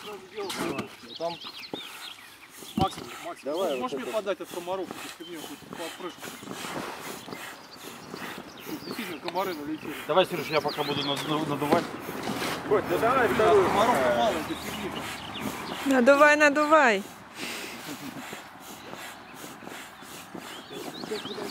Там Макс, давай, можешь мне подать от комаров эту фигню, хоть попрыжку? Действительно, комары налетели. Давай, Сереж, я пока буду надувать. Коть, ну давай вторую. Комаров мало, это фигни. Надувай, надувай. Сейчас,